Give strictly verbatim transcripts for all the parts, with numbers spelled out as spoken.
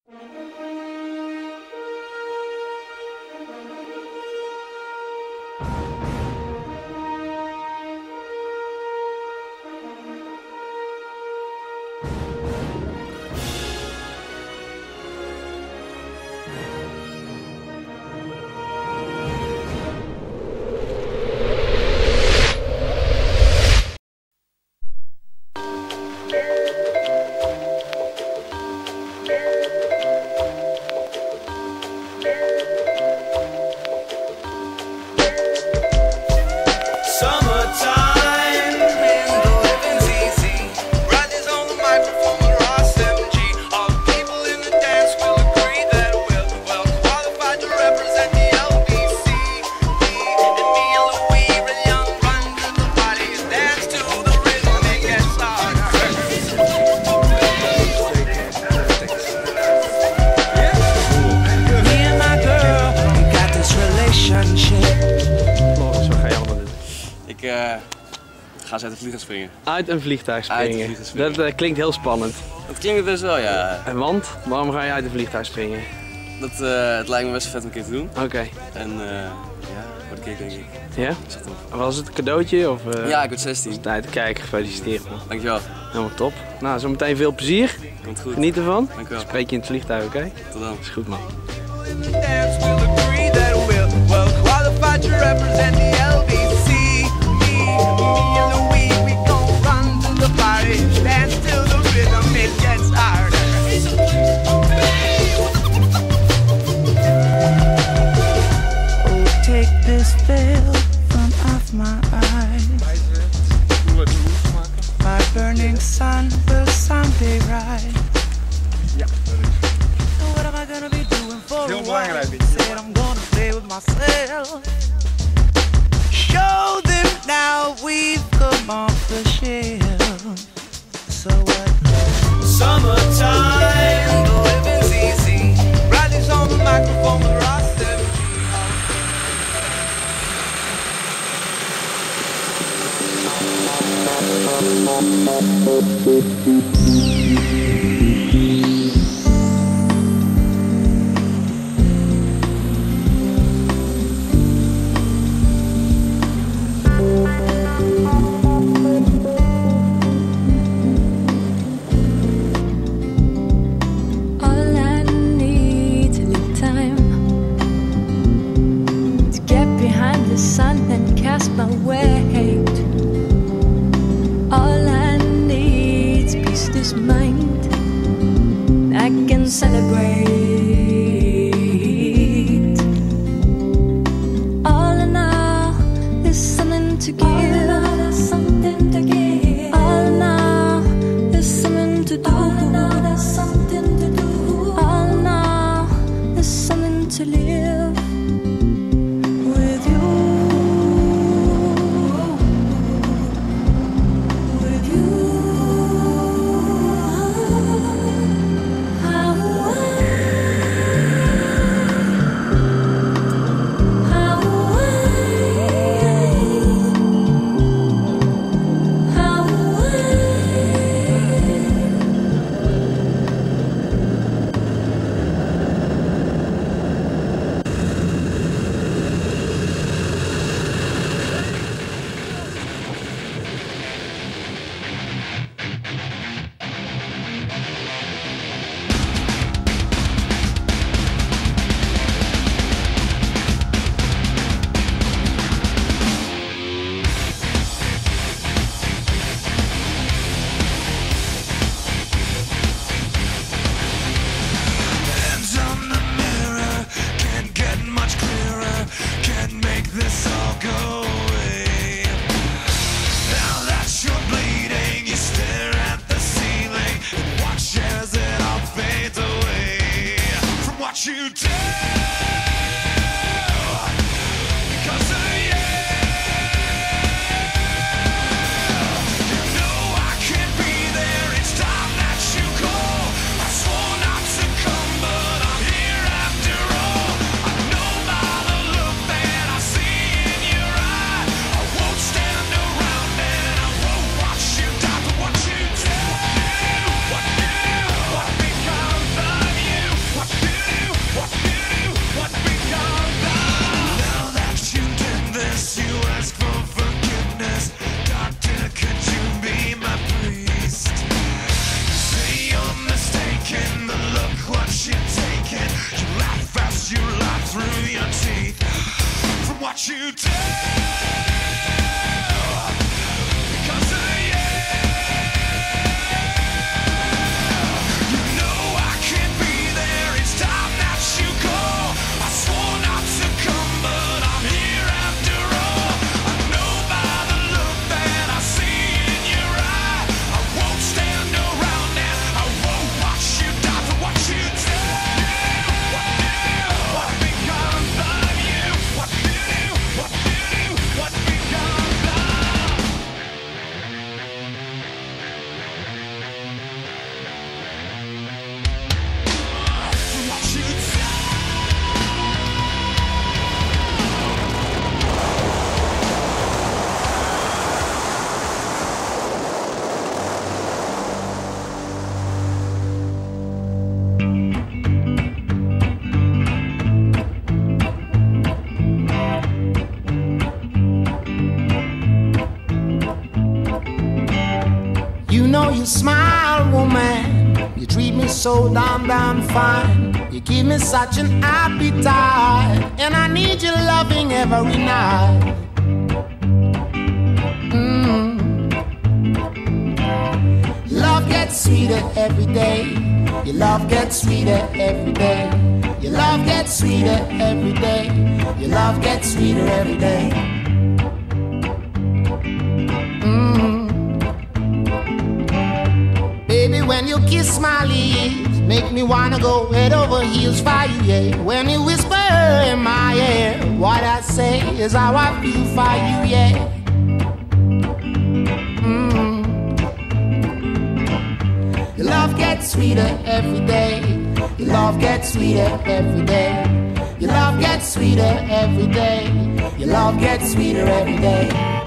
Ik uh, ga eens uit een vliegtuig springen. Uit een vliegtuig springen? Uit een vliegtuig springen. Dat uh, klinkt heel spannend. Dat klinkt best wel, ja. En want? Waarom ga je uit een vliegtuig springen? Dat, uh, het lijkt me best vet om een keer te doen. Oké. Okay. En uh, ja, voor de kick denk ik. Ja? Was het een cadeautje? Of, uh... Ja, ik word zestien. Tijd te kijken, gefeliciteerd man. Dankjewel. Helemaal top. Nou, zometeen veel plezier. Komt goed. Geniet ervan. Dankjewel. Spreek je in het vliegtuig, oké? Okay? Tot dan. Is goed man. Burning sun will someday rise. Ja, so what am I gonna be doing for a while? Said I'm gonna play with myself. Show them now we've come off the shelf. So what? Summertime, the living's easy. Riley's on the microphone with Ross celebrate. All in all, there's something to give. All in all, there's something to give. All in all, there's something to do. All in all, there's something to do. All in all, there's something to live with you. With you. You do. you do. Because of you. You know I can't be there. It's time that you go. I swore not to come, but I'm here after all. I know by the look that I see in your eye, I won't stand around and I won't watch you die for what you do. What becomes of you? What you do? What you do? What becomes of? What you do? You know you smile, woman. You treat me so damn, damn fine. You give me such an appetite, and I need your loving every night. Mm. Love gets sweeter every day. Your love gets sweeter every day. Your love gets sweeter every day. Your love gets sweeter every day. Baby, when you kiss my lips, make me wanna go head over heels for you, yeah. When you whisper in my ear, what I say is how I feel for you, yeah. Mm. Your love gets sweeter every day. Your love gets sweeter every day. Your love gets sweeter every day. Your love gets sweeter every day.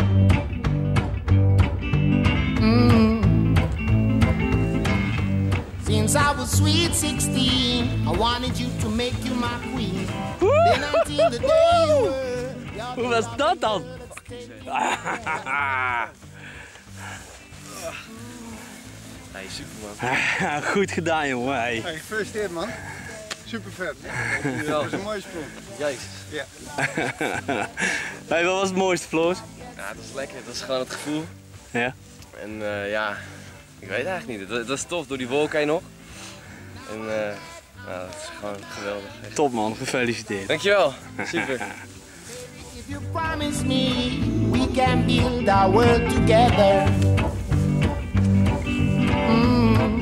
Since I was sweet sixteen, I wanted you to make you my queen. Then until the day you were. Hoe was dat dan? Hey, super man. Goed gedaan, jongen. Hey. Hey, gefeliciteerd man. Super vet. Dat is een mooie sprong. Juist. Ja. Hey, wat was het mooiste, Floris? Ja, dat is lekker. Dat is gewoon het gevoel. Ja. En uh, ja, ik weet eigenlijk niet. Dat, dat is tof door die wolken heen nog. En uh, nou, dat is gewoon geweldig. Echt. Top man, gefeliciteerd. Dankjewel. Super. If you promise me, we can build our world together. Mm.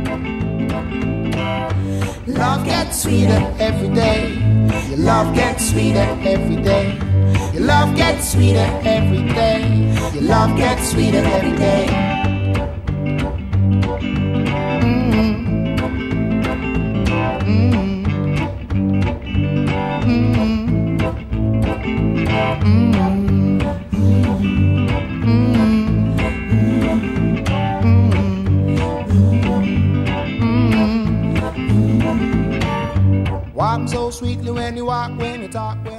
Love gets sweeter every day. Your love gets sweeter every day. Your love gets sweeter every day. Your love gets sweeter every day. Mm. Mm. Walk so sweetly when you walk, when you talk, when